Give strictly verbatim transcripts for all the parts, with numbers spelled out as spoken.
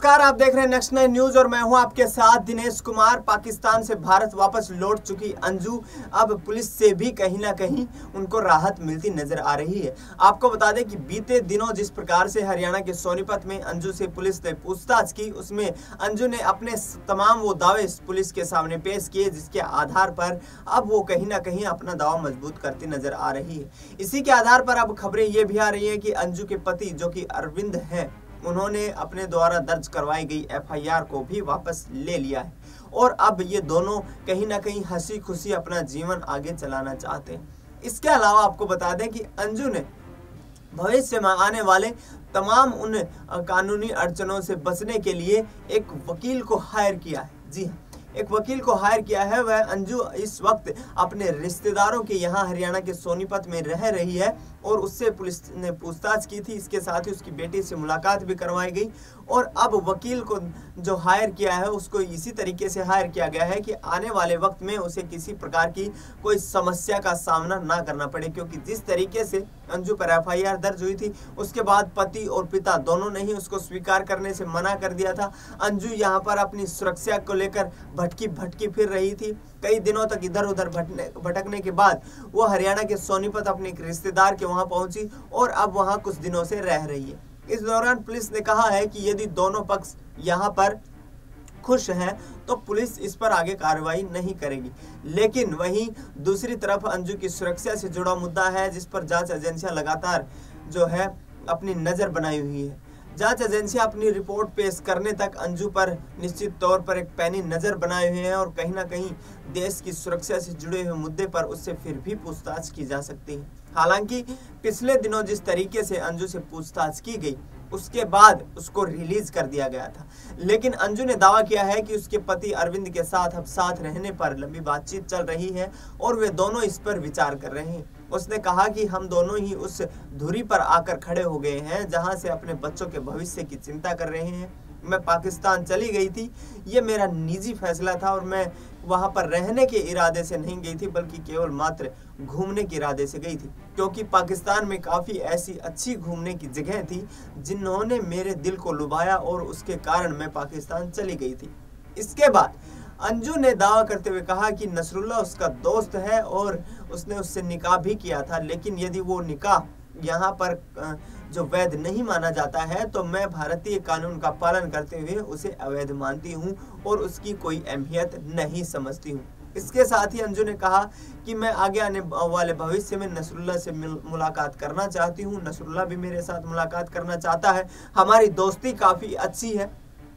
नमस्कार, आप देख रहे हैं नेक्स्ट नाइन न्यूज और मैं हूं आपके साथ दिनेश कुमार। पाकिस्तान से भारत वापस लौट चुकी अंजू अब पुलिस से भी कहीं ना कहीं उनको राहत मिलती नजर आ रही है। आपको बता दें कि बीते दिनों जिस प्रकार से हरियाणा के सोनीपत में अंजू से पुलिस ने पूछताछ की, उसमें अंजू ने अपने तमाम वो दावे पुलिस के सामने पेश किए, जिसके आधार पर अब वो कहीं ना कहीं अपना दावा मजबूत करती नजर आ रही है। इसी के आधार पर अब खबरें ये भी आ रही है कि अंजू के पति जो कि अरविंद हैं, उन्होंने अपने द्वारा दर्ज करवाई गई एफ आई आर को भी वापस ले लिया है और अब ये दोनों कहीं ना कहीं हंसी खुशी अपना जीवन आगे चलाना चाहते हैं। इसके अलावा आपको बता दें कि अंजू ने भविष्य में आने वाले तमाम उन कानूनी अड़चनों से बचने के लिए एक वकील को हायर किया है। जी हाँ, एक वकील को हायर किया है। वह अंजू इस वक्त अपने रिश्तेदारों के यहाँ हरियाणा के सोनीपत में रह रही है और उससे पुलिस ने पूछताछ की थी। इसके साथ ही उसकी बेटी से मुलाकात भी करवाई गई और अब वकील को जो हायर किया है उसको इसी तरीके से हायर किया गया है कि आने वाले वक्त में उसे किसी प्रकार की कोई समस्या का सामना ना करना पड़े, क्योंकि जिस तरीके से अंजू पर एफ आई आर दर्ज हुई थी उसके बाद पति और पिता दोनों ने ही उसको स्वीकार करने से मना कर दिया था। अंजू यहाँ पर अपनी सुरक्षा को लेकर भटकी भटकी फिर रही थी। कई दिनों तक इधर उधर भटकने के बाद वो हरियाणा के सोनीपत अपने एक रिश्तेदार के वहां पहुंची और अब वहां कुछ दिनों से रह रही है। इस दौरान पुलिस ने कहा है कि यदि दोनों पक्ष यहाँ पर खुश हैं तो पुलिस इस पर आगे कार्रवाई नहीं करेगी। लेकिन वहीं दूसरी तरफ अंजू की सुरक्षा से जुड़ा मुद्दा है, जिस पर जांच एजेंसियां लगातार जो है अपनी नजर बनाई हुई है। जांच एजेंसियां अपनी रिपोर्ट पेश करने तक अंजू पर निश्चित तौर पर एक पैनी नजर बनाए हुए हैं और कहीं ना कहीं देश की सुरक्षा से जुड़े हुए मुद्दे पर उससे फिर भी पूछताछ की जा सकती है। हालांकि पिछले दिनों जिस तरीके से अंजू से पूछताछ की गई उसके बाद उसको रिलीज कर दिया गया था, लेकिन अंजू ने दावा किया है कि उसके पति अरविंद के साथ अब साथ रहने पर लंबी बातचीत चल रही है और वे दोनों इस पर विचार कर रहे हैं। उसने कहा कि हम दोनों ही उस धुरी पर आकर खड़े हो गए हैं जहां से अपने बच्चों के भविष्य की चिंता कर रहे हैं। मैं पाकिस्तान चली गई थी, ये मेरा निजी फैसला था और मैं वहां पर रहने के इरादे से नहीं गई थी, बल्कि केवल मात्र घूमने के इरादे से गई थी, क्योंकि पाकिस्तान में काफ़ी ऐसी अच्छी घूमने की जगह थी जिन्होंने मेरे दिल को लुभाया और उसके कारण मैं पाकिस्तान चली गई थी। इसके बाद अंजू ने दावा करते हुए कहा कि नसरुल्लाह उसका दोस्त है और उसने उससे निकाह भी किया था, लेकिन यदि वो निकाह यहाँ पर जो वैध नहीं माना जाता है तो मैं भारतीय कानून का पालन करते हुए उसे अवैध मानती हूँ और उसकी कोई अहमियत नहीं समझती हूँ। इसके साथ ही अंजू ने कहा कि मैं आगे आने वाले भविष्य में नसरुल्लाह से मुलाकात करना चाहती हूँ। नसरुल्लाह भी मेरे साथ मुलाकात करना चाहता है। हमारी दोस्ती काफ़ी अच्छी है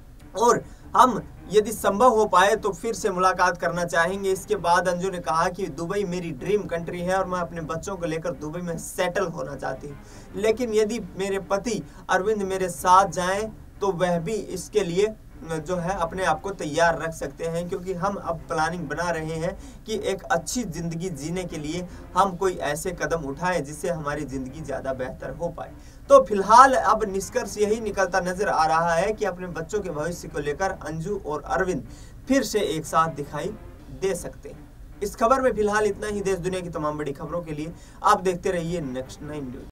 और हम यदि संभव हो पाए तो फिर से मुलाकात करना चाहेंगे। इसके बाद अंजू ने कहा कि दुबई मेरी ड्रीम कंट्री है और मैं अपने बच्चों को लेकर दुबई में सेटल होना चाहती हूँ, लेकिन यदि मेरे पति अरविंद मेरे साथ जाएं तो वह भी इसके लिए जो है अपने आप को तैयार रख सकते हैं, क्योंकि हम अब प्लानिंग बना रहे हैं कि एक अच्छी ज़िंदगी जीने के लिए हम कोई ऐसे कदम उठाएं जिससे हमारी ज़िंदगी ज़्यादा बेहतर हो पाए। तो फिलहाल अब निष्कर्ष यही निकलता नजर आ रहा है कि अपने बच्चों के भविष्य को लेकर अंजू और अरविंद फिर से एक साथ दिखाई दे सकते हैं। इस खबर में फिलहाल इतना ही। देश दुनिया की तमाम बड़ी खबरों के लिए आप देखते रहिए नेक्स्ट नाइन न्यूज।